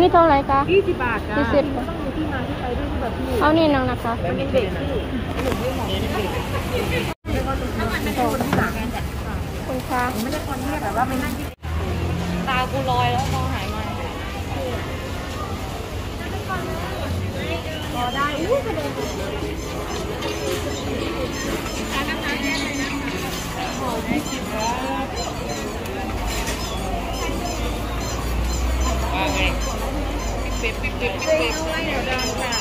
เท่าไหร่คะ 20 บาทจ้า 20 ต้องมีที่มาที่ไปด้วยแบบนี้เอานี่น้องนะคะเป็นเด็กที่หนูไม่เหมาะไม่ว่าจะเป็นคนที่หลังคุณคะไม่ได้คนที่แบบว่าไม่นั่งตากูลอยแล้วมองหายมาพอได้อู้กระเด็นการน้ำตาลแน่เลยนะคะขอได้กินครับว่าไงปิ๊บเดี๋ยวดังค่ะ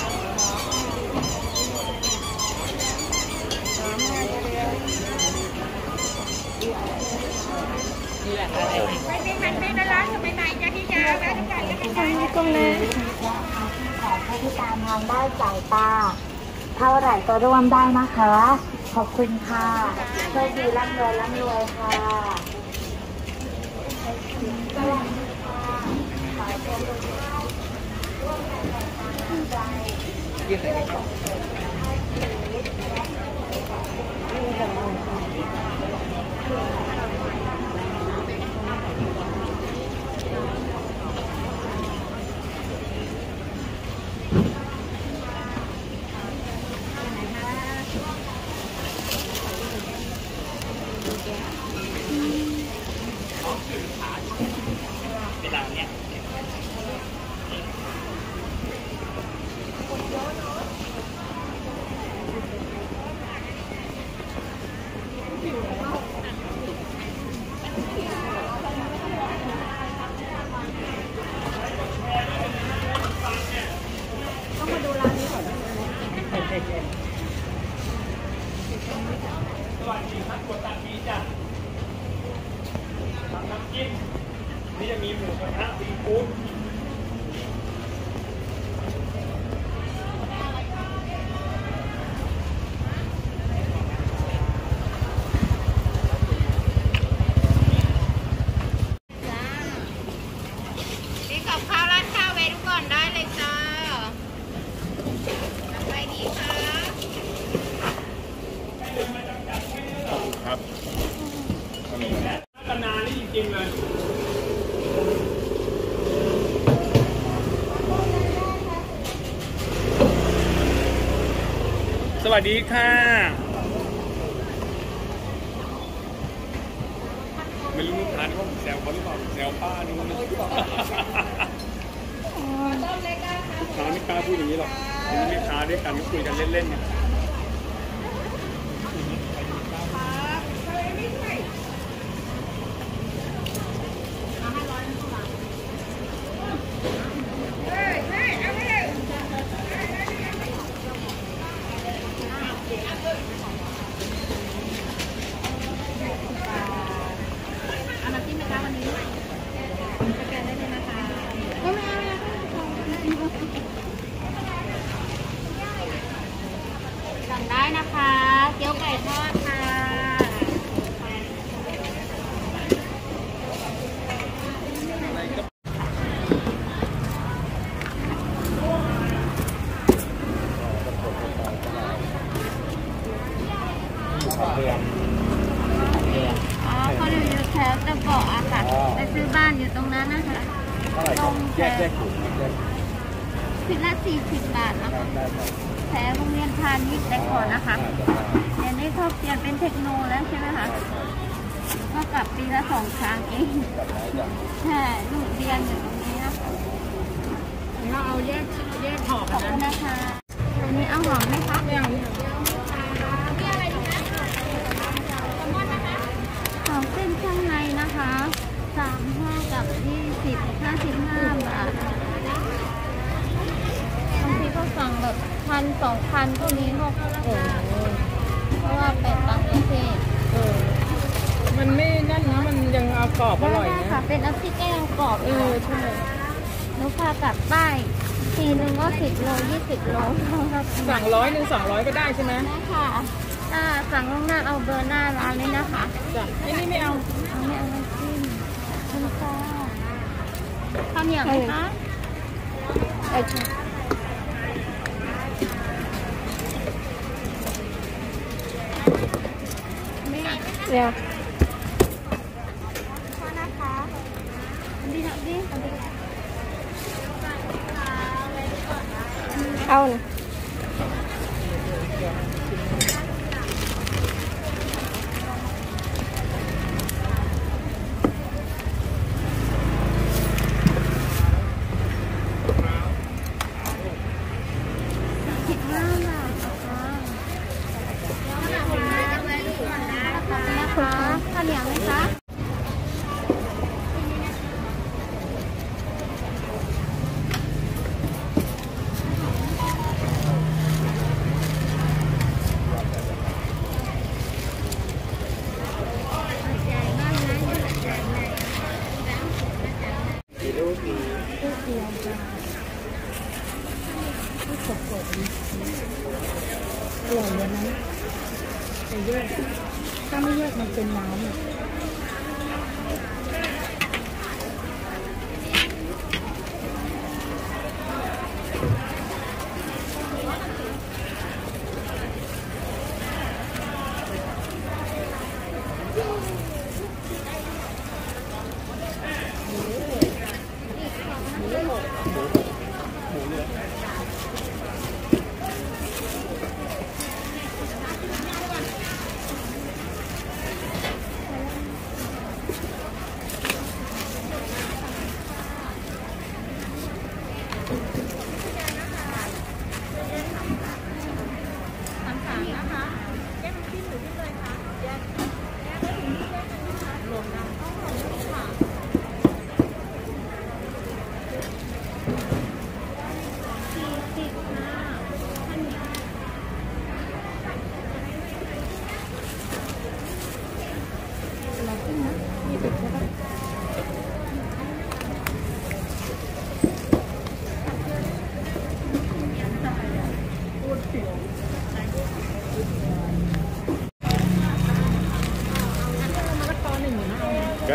นี่แหละอะไรไม่ได้ร้านจะไปไหนจะที่จะแล้วทุกอย่างจะไปไหนตรงนี้ของผู้พิการทางด้านสายตาเท่าไหร่ก็ร่วมได้นะคะขอบคุณค่ะโชคดีร่ำรวยค่ะยืดใส่กระเป๋าเวลาเนี้ยต้องมาดูร้านนี้ก่อนสวัสดีครับกดตัดนี้จ้ะทำน้ำจิ้มนี่จะมีหมูกระทะซีฟู้ดนี่กับข้าวร้านข้าวเวทุกก่อนได้เลยจ้าไปดีค่ะครับนานนี่จริงๆเลยสวัสดีค่ะไม่รู้ลูกค้าที่ว่าผมแซวเขาหรือเปล่าแซวป้านี่นะลูกค้าไม่กล้าพูดอย่างนี้หรอกแม่ค้าด้วยกันก็คุยกันเล่นๆเนี่ยสั่งได้นะคะเกี๊ยวไก่ทอดค่ะอ๋อเขาอยู่แถวตะเบาะอะค่ะไปซื้อบ้านอยู่ตรงนั้นนะคะตรงแถวผิดละ40 บาทนะคะแถวโรงเรียนพาณิชย์แต่ก่อนนะคะเดี๋ยวนี้เขาเปลี่ยนเป็นเทคโนแล้วใช่ไหมคะก็กลับปีละ2 ครั้งเองใช่ลูกเรียนอยู่ตรงนี้นะคะเราเอาแยกหอมขอบคุณนะคะอันนี้เอาหอมไหมคะไม่เอาหอมเส้นข้างในนะคะ35 กับ 20 55 บาทบางทีเขาสั่งแบบ1,000-2,000ก็มีพวกเพราะว่าเป็ดบางประเทศมันไม่นั่นนะมันยังเอากรอบอร่อยนะค่ะเป็นอาทิตย์ก็ยังกรอบใช่หนูพากลับบ้านทีนึงก็10 โล 20 โลสั่ง100 200ก็ได้ใช่ไหมได้ค่ะสั่งล่วงหน้าเอาเบอร์หน้าร้านเลยนะคะจ้ะนี่ไม่เอาไม่เอาน้ำจิ้มคุณค่ะข้าวเหนียวไหมคะเดี๋ยวนะคะดีนะดิเอานะข้าวเหนียวไหมคะอร่อยเลยนะแต่แยกถ้าไม่แยกมันเป็นน้ำก็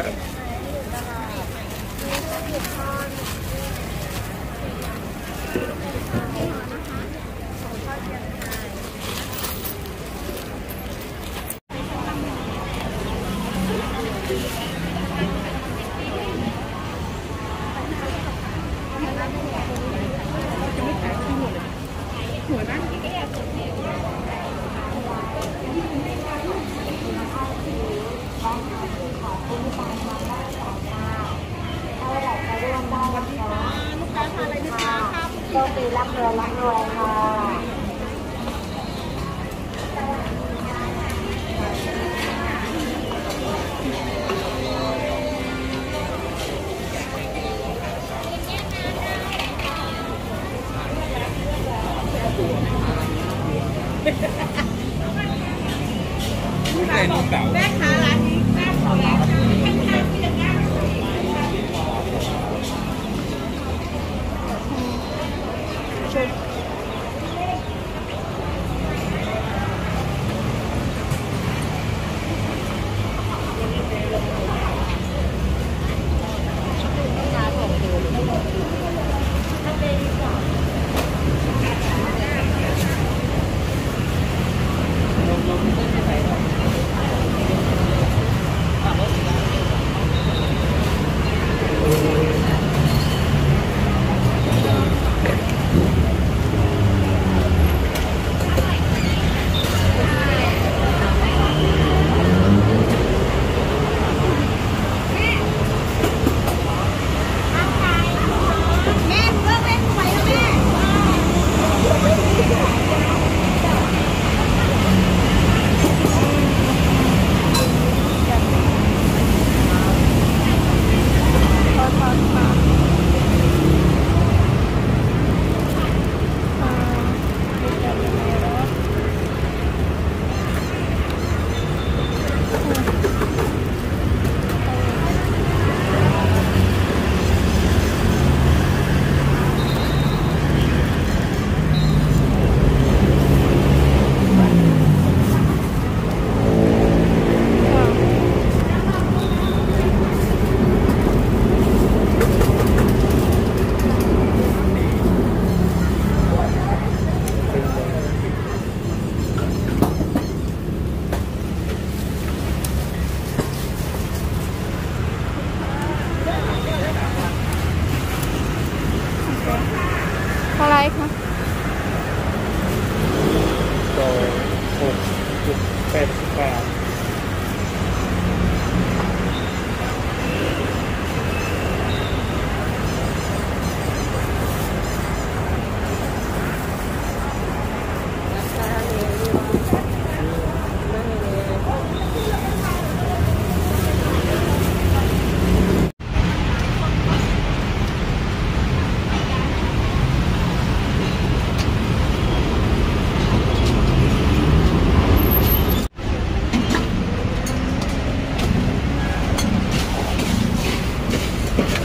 โชคดีร่ำรวยค่ะแม่ค้าร้านนี้แม่ค้าร้านนี้ข้างๆที่ยังง่าย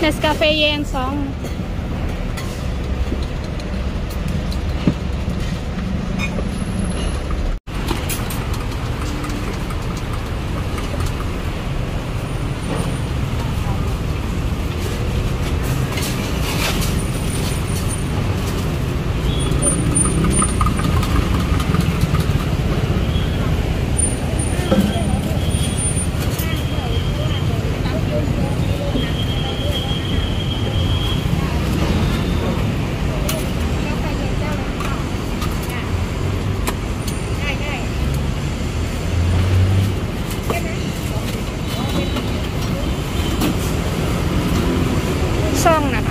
สกาแฟเย็น2ซ่องนะคะ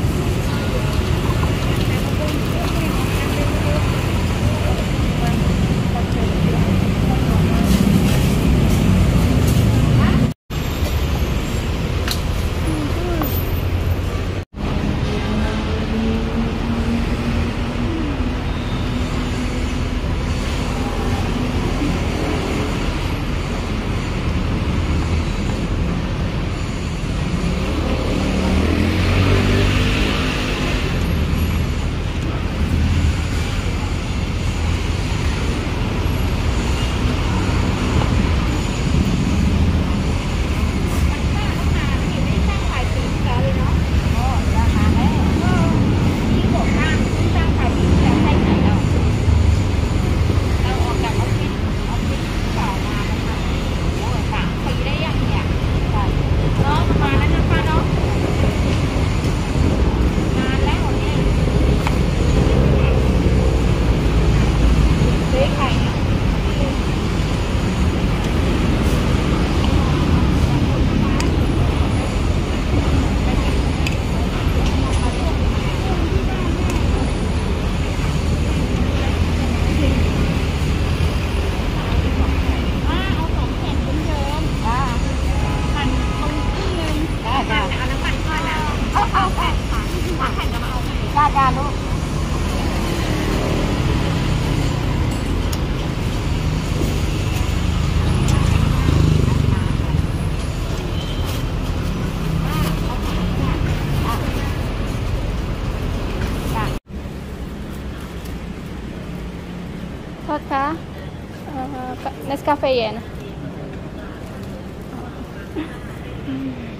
โทษค่ะเนสกาแฟเย็น